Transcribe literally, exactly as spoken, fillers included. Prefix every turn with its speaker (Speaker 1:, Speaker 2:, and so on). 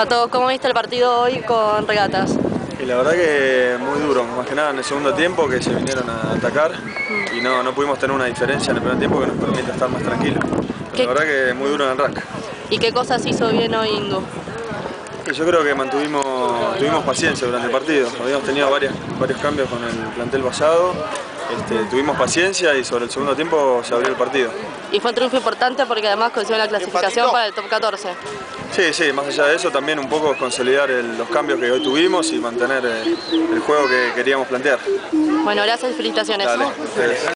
Speaker 1: Pato, ¿cómo viste el partido hoy con Regatas?
Speaker 2: Y la verdad que muy duro, más que nada en el segundo tiempo que se vinieron a atacar mm. y no, no pudimos tener una diferencia en el primer tiempo que nos permita estar más tranquilos. La verdad que muy duro en el rack.
Speaker 1: ¿Y qué cosas hizo bien hoy Indu?
Speaker 2: Y yo creo que mantuvimos tuvimos paciencia durante el partido. Habíamos tenido varias, varios cambios con el plantel pasado. Este, tuvimos paciencia y sobre el segundo tiempo se abrió el partido.
Speaker 1: Y fue un triunfo importante porque además consiguió la clasificación para el top catorce.
Speaker 2: Sí, sí, más allá de eso también un poco consolidar el, los cambios que hoy tuvimos y mantener el, el juego que queríamos plantear.
Speaker 1: Bueno, gracias y felicitaciones.
Speaker 2: Dale,